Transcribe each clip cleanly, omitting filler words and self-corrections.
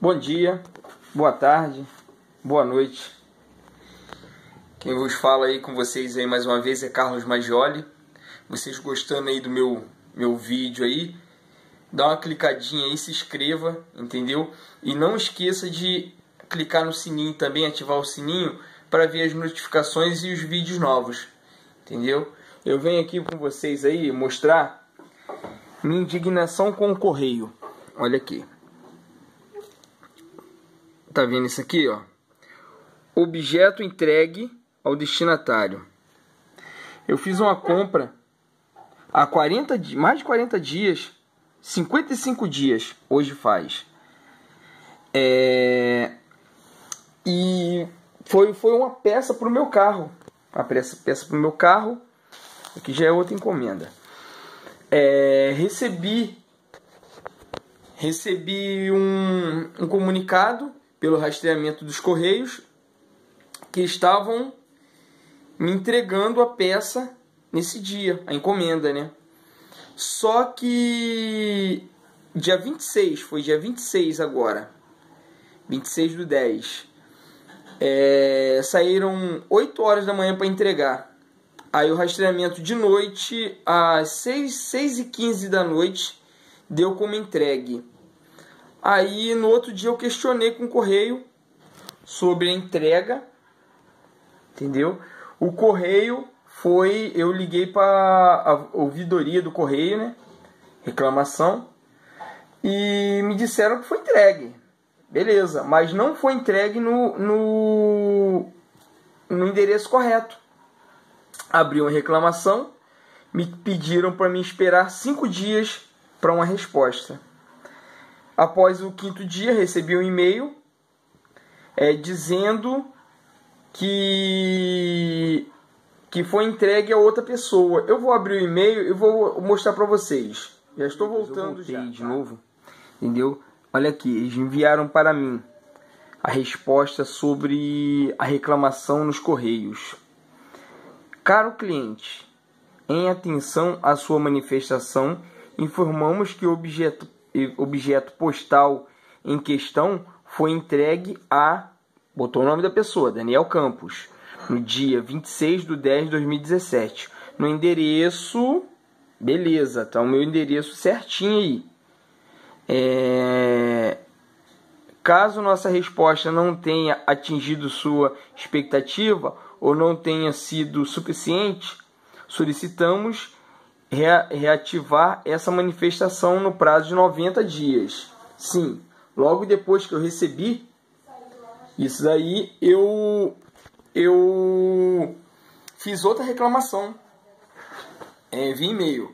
Bom dia, boa tarde, boa noite. Quem vos fala aí com vocês aí mais uma vez é Carlos Maggioli. Vocês gostando aí do meu vídeo aí, dá uma clicadinha aí, se inscreva, entendeu? E não esqueça de clicar no sininho também, ativar o sininho para ver as notificações e os vídeos novos, entendeu? Eu venho aqui com vocês aí mostrar minha indignação com o correio. Olha aqui. Tá vendo isso aqui, ó? Objeto entregue ao destinatário. Eu fiz uma compra há mais de 40 dias, 55 dias, hoje faz. E foi uma peça para o meu carro. Uma peça para o meu carro. Aqui já é outra encomenda. Recebi um comunicado pelo rastreamento dos Correios que estavam me entregando a peça nesse dia, a encomenda, né? Só que dia 26, foi dia 26 agora, 26/10, saíram 8 horas da manhã para entregar. Aí o rastreamento de noite, às 6h15 da noite, deu como entregue. Aí no outro dia eu questionei com o correio sobre a entrega, entendeu? O correio eu liguei para a ouvidoria do correio, né? Reclamação. E me disseram que foi entregue. Beleza, mas não foi entregue no endereço correto. Abri uma reclamação, me pediram para me esperar 5 dias para uma resposta. Após o 5º dia, recebi um e-mail dizendo que foi entregue a outra pessoa. Eu vou abrir o e-mail e vou mostrar para vocês. Já estou voltando de novo, entendeu? Olha aqui, eles enviaram para mim a resposta sobre a reclamação nos Correios. Caro cliente, em atenção à sua manifestação, informamos que o objeto postal em questão foi entregue a... Botou o nome da pessoa, Daniel Campos, no dia 26/10/2017. No endereço... Beleza, tá o meu endereço certinho aí. Caso nossa resposta não tenha atingido sua expectativa ou não tenha sido suficiente, solicitamos reativar essa manifestação no prazo de 90 dias. Sim, logo depois que eu recebi isso daí, eu fiz outra reclamação via e-mail.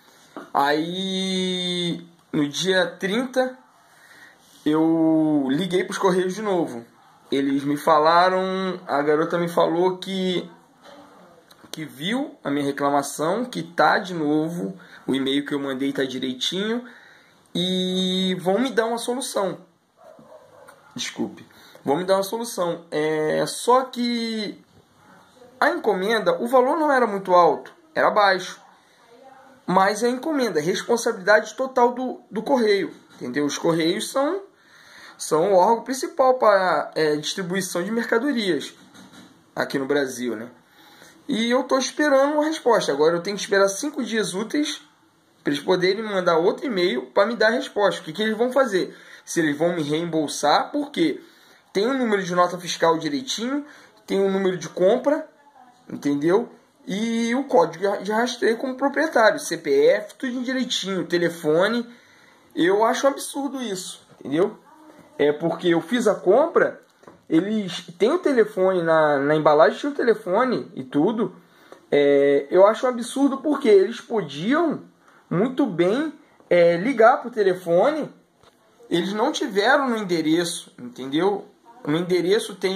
Aí no dia 30 eu liguei para os Correios de novo. Eles me falaram, a garota me falou que viu a minha reclamação, que tá de novo, o e-mail que eu mandei tá direitinho e vão me dar uma solução. Desculpe, vão me dar uma solução. Só que a encomenda, o valor não era muito alto, era baixo, mas a encomenda, responsabilidade total do correio, entendeu? Os Correios são o órgão principal para distribuição de mercadorias aqui no Brasil, né? E eu estou esperando uma resposta. Agora eu tenho que esperar 5 dias úteis para eles poderem mandar outro e-mail para me dar a resposta. O que eles vão fazer? Se eles vão me reembolsar, porque tem o número de nota fiscal direitinho, tem o número de compra, entendeu? E o código de rastreio como proprietário, CPF, tudo direitinho, telefone. Eu acho um absurdo isso, entendeu? Porque eu fiz a compra, eles têm o telefone, na embalagem tinha o telefone e tudo. Eu acho um absurdo porque eles podiam muito bem ligar para o telefone. Eles não tiveram no endereço, entendeu? No endereço tem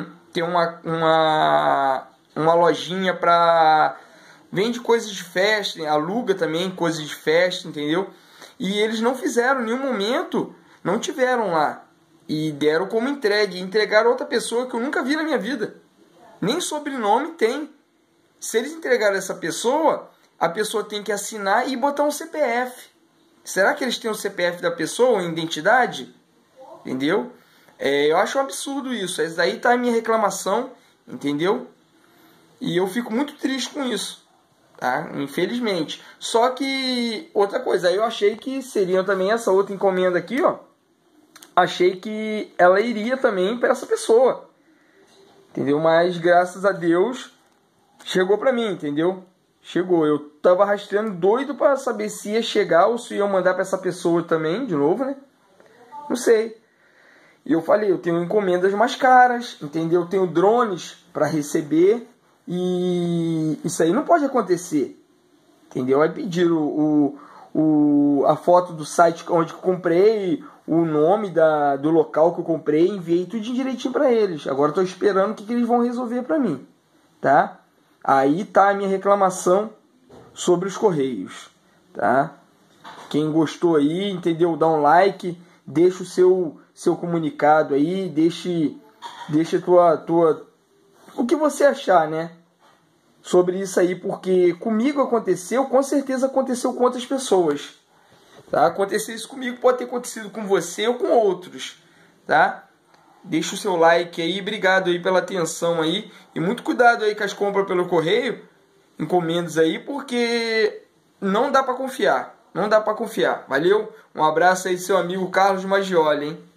uma lojinha para... Vende coisas de festa, aluga também coisas de festa, entendeu? E eles não fizeram, em nenhum momento, não tiveram lá. E deram como entregue. Entregaram a outra pessoa que eu nunca vi na minha vida. Nem sobrenome tem. Se eles entregaram essa pessoa, a pessoa tem que assinar e botar um CPF. Será que eles têm o CPF da pessoa, uma identidade? entendeu? Eu acho um absurdo isso. Essa daí tá a minha reclamação, entendeu? E eu fico muito triste com isso, tá? Infelizmente. Só que, outra coisa, aí eu achei que seria também essa outra encomenda aqui, ó. Achei que ela iria também para essa pessoa, entendeu? Mas graças a Deus chegou para mim, entendeu? Chegou. Eu tava rastreando doido para saber se ia chegar ou se ia mandar para essa pessoa também, de novo, né? Não sei. E eu falei, eu tenho encomendas mais caras, entendeu? Eu tenho drones para receber e isso aí não pode acontecer, entendeu? Aí pediram a foto do site onde eu comprei, o nome do local que eu comprei, enviei tudo direitinho para eles. Agora estou esperando o que eles vão resolver para mim, tá? Aí tá a minha reclamação sobre os Correios, tá? Quem gostou aí, entendeu? Dá um like, deixa o seu comunicado aí, deixa o que você achar, né? Sobre isso aí, porque comigo aconteceu, com certeza aconteceu com outras pessoas, tá? Aconteceu isso comigo, pode ter acontecido com você ou com outros, tá? Deixa o seu like aí, obrigado aí pela atenção aí, e muito cuidado aí com as compras pelo correio, encomendas aí, porque não dá para confiar, não dá para confiar, valeu? Um abraço aí, seu amigo Carlos Maggioli, hein?